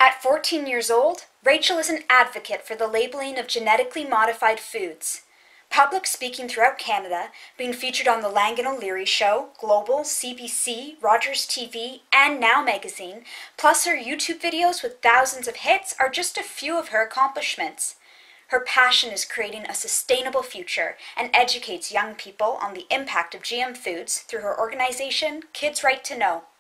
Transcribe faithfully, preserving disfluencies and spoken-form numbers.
At fourteen years old, Rachel is an advocate for the labeling of genetically modified foods. Public speaking throughout Canada, being featured on The Lang and O'Leary Show, Global, C B C, Rogers T V, and Now magazine, plus her YouTube videos with thousands of hits are just a few of her accomplishments. Her passion is creating a sustainable future and educates young people on the impact of G M foods through her organization, Kids Right to Know.